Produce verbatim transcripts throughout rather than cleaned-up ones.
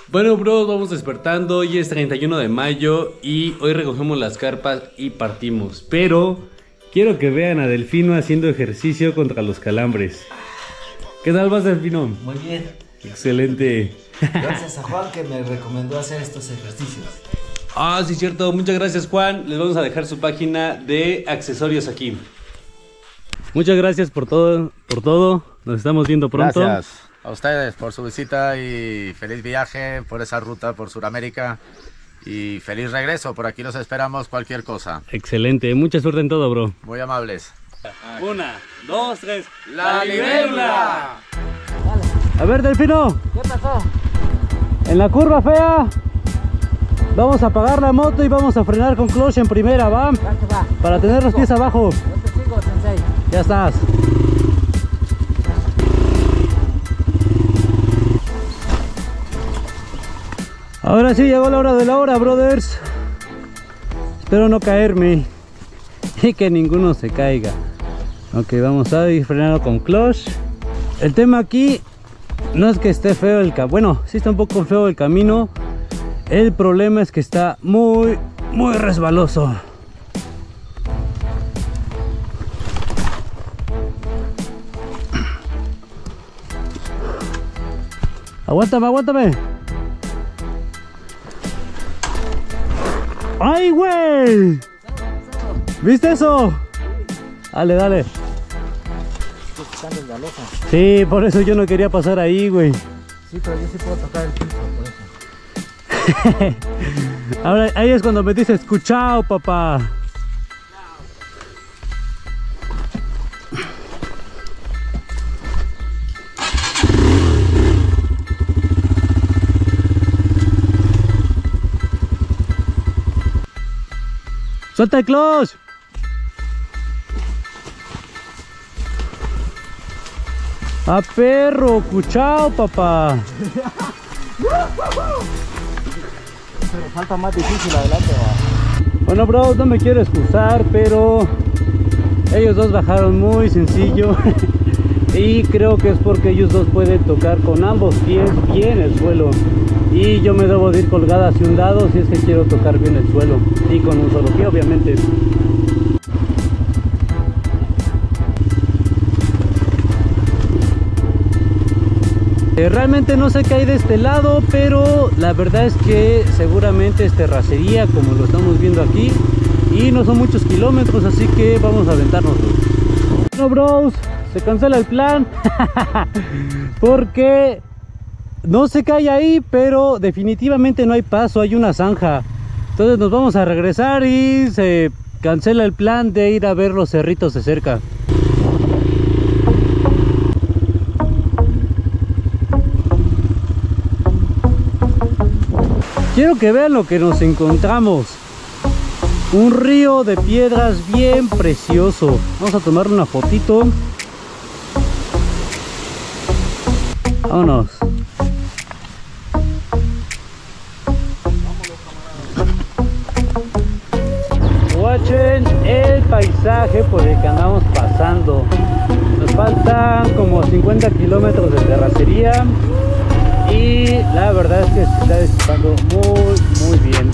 Bueno, bros, vamos despertando. Hoy es treinta y uno de mayo y hoy recogemos las carpas y partimos. Pero quiero que vean a Delfino haciendo ejercicio contra los calambres. ¿Qué tal vas, Delfino? Muy bien. Excelente. Gracias a Juan que me recomendó hacer estos ejercicios. Ah, sí, cierto. Muchas gracias, Juan. Les vamos a dejar su página de accesorios aquí. Muchas gracias por todo, por todo. Nos estamos viendo pronto. Gracias a ustedes por su visita y feliz viaje por esa ruta por Sudamérica y feliz regreso. Por aquí los esperamos cualquier cosa. Excelente. Mucha suerte en todo, bro. Muy amables. Una, dos, tres. ¡La libélula! A ver, Delfino. ¿Qué pasó? En la curva fea vamos a apagar la moto y vamos a frenar con clutch en primera, ¿va? Va. Para tener los pies abajo. Yo te sigo, Sensei. Ya estás. Ahora sí llegó la hora de la hora, brothers. Espero no caerme y que ninguno se caiga. Ok, vamos a ir frenando con clutch. El tema aquí no es que esté feo el camino. Bueno, sí está un poco feo el camino. El problema es que está muy, muy resbaloso. Aguántame, aguántame. ¡Ay, güey! ¿Viste eso? Dale, dale. Sí, por eso yo no quería pasar ahí, güey. Sí, pero yo sí puedo tocar el piso, por eso. Ahora, ahí es cuando me dices, escuchao, papá. ¡Suelta el clutch! ¡A perro! ¡Cuchao, papá! Pero falta más difícil adelante, va. Bueno, bro, no me quiero excusar, pero ellos dos bajaron muy sencillo. Y creo que es porque ellos dos pueden tocar con ambos pies bien el suelo. Y yo me debo de ir colgada hacia un lado si es que quiero tocar bien el suelo. Y con un solo pie, obviamente. Eh, realmente no sé qué hay de este lado, pero la verdad es que seguramente es terracería como lo estamos viendo aquí. Y no son muchos kilómetros, así que vamos a aventárnoslo. Bueno, bros, se cancela el plan. Porque no sé qué hay ahí, pero definitivamente no hay paso, hay una zanja. Entonces nos vamos a regresar y se cancela el plan de ir a ver los cerritos de cerca. Quiero que vean lo que nos encontramos. Un río de piedras bien precioso. Vamos a tomar una fotito. Vámonos. Watchen el paisaje por el que andamos pasando. Nos faltan como cincuenta kilómetros de terracería. Y la verdad es que se está disfrutando muy, muy bien.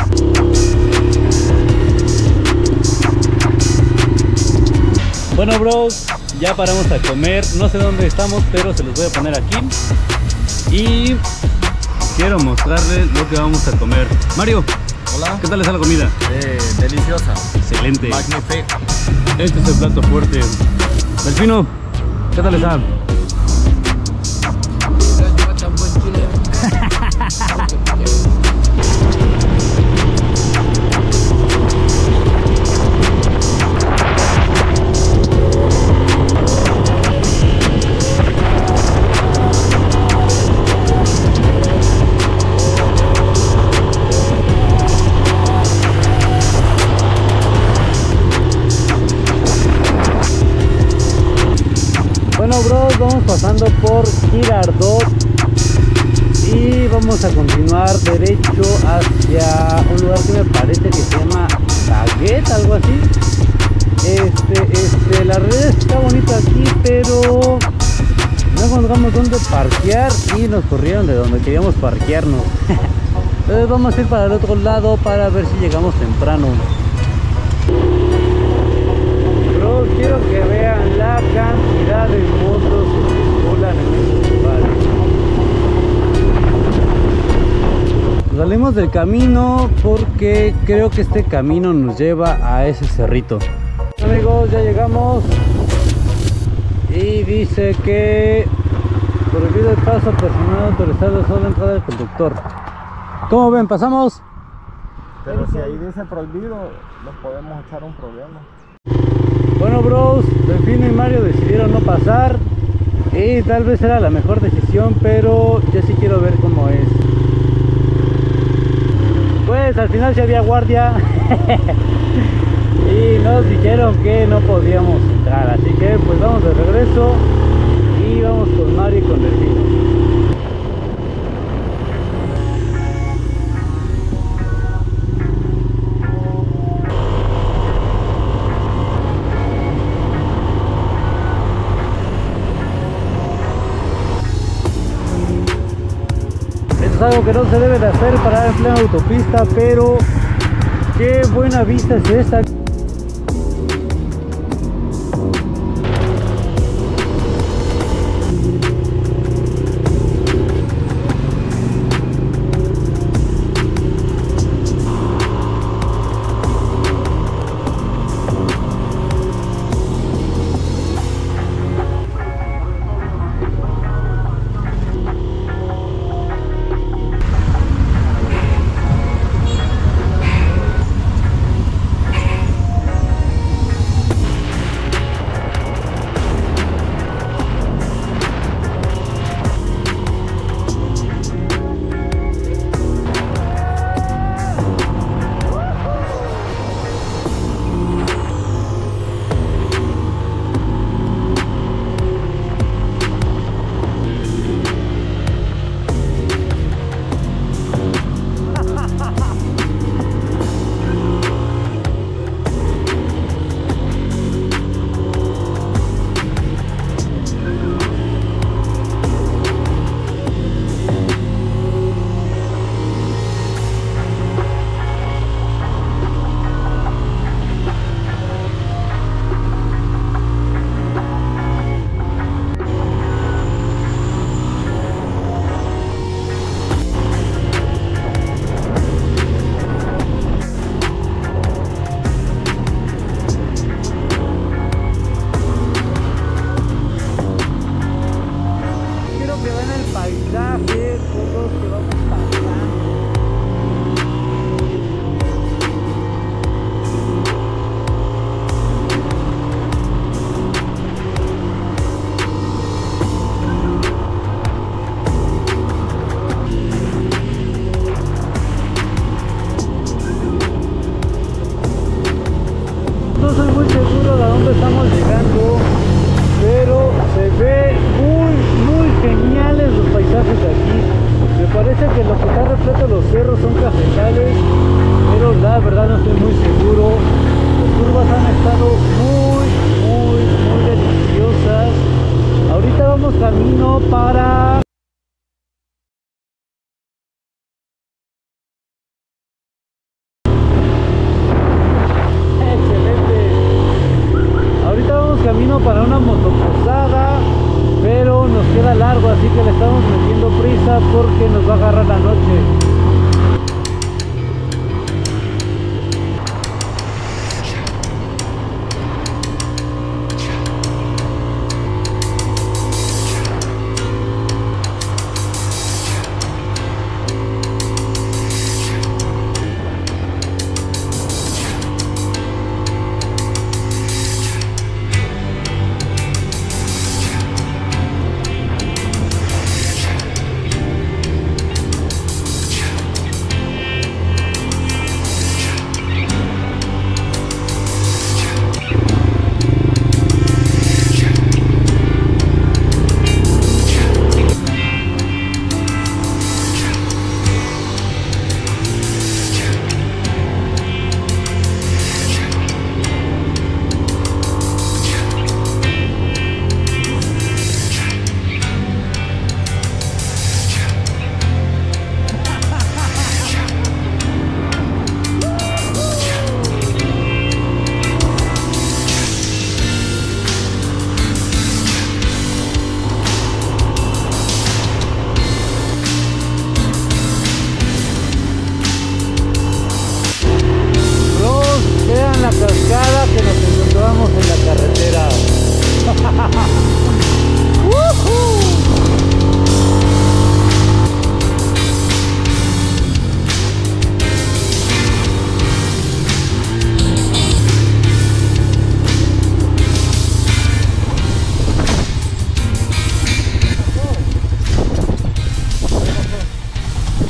Bueno, bros, ya paramos a comer. No sé dónde estamos, pero se los voy a poner aquí. Y quiero mostrarles lo que vamos a comer. Mario, Hola. ¿qué tal está la comida? Eh, deliciosa. Excelente. Magnífica. Este es el plato fuerte. Delfino, ¿qué tal está? Bueno, bros, vamos pasando por Girardot y vamos a continuar derecho hacia un lugar que me parece que se llama Baguette, algo así. Este, este, la red está bonita aquí, pero no no encontramos dónde parquear y nos corrieron de donde queríamos parquearnos. Entonces vamos a ir para el otro lado para ver si llegamos temprano. Pero quiero que vean la cantidad de motos que circulan en estos lugares. Salimos del camino porque creo que este camino nos lleva a ese cerrito. Amigos, ya llegamos y dice que prohibido el paso personal autorizado solo entrada del conductor. ¿Cómo ven? ¿Pasamos? Pero si ahí dice prohibido, nos podemos echar un problema. Bueno, bros, Delfino y Mario decidieron no pasar y tal vez era la mejor decisión, pero yo sí quiero ver cómo es. Pues al final sí había guardia y nos dijeron que no podíamos entrar, así que pues vamos de regreso y vamos con Mario y con Delfino. Algo que no se debe de hacer para en plena autopista, pero qué buena vista es esta. Estamos llegando, pero se ve muy muy geniales los paisajes de aquí. Me parece que lo que está repleto los cerros son cafetales, pero la verdad no estoy muy seguro. Las curvas han estado muy muy muy deliciosas. Ahorita vamos camino para camino para una motoposada, pero nos queda largo, así que le estamos metiendo prisa porque nos va a agarrar la noche.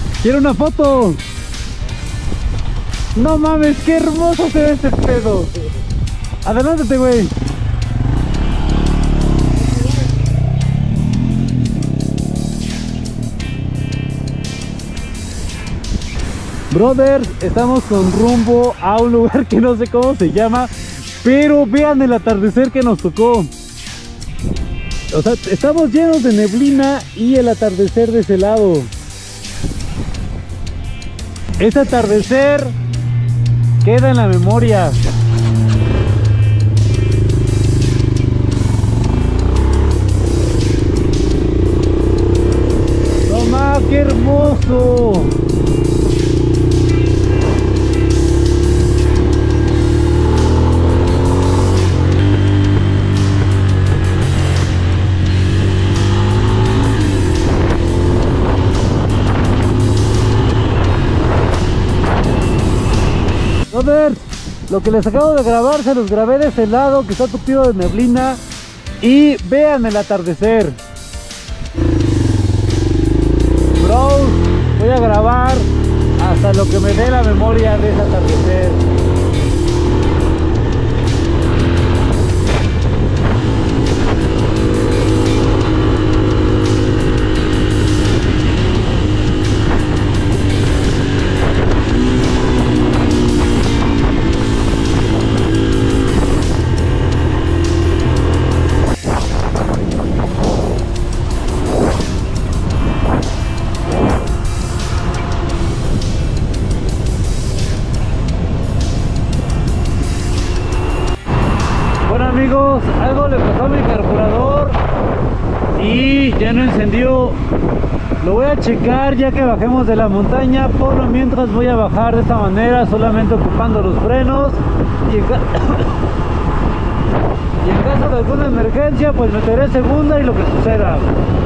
¡Quiero una foto! No mames, qué hermoso se ve este pedo. Adelántate, güey. Brothers, estamos con rumbo a un lugar que no sé cómo se llama, pero vean el atardecer que nos tocó. O sea, estamos llenos de neblina y el atardecer de ese lado. Ese atardecer queda en la memoria. ¡Toma, qué hermoso! Brothers, lo que les acabo de grabar se los grabé de ese lado que está tupido de neblina. Y vean el atardecer. Bros, voy a grabar hasta lo que me dé la memoria de ese atardecer. Amigos, algo le pasó a mi carburador y ya no encendió. Lo voy a checar ya que bajemos de la montaña. Por lo mientras voy a bajar de esta manera, solamente ocupando los frenos y en, ca y en caso de alguna emergencia pues meteré segunda y lo que suceda.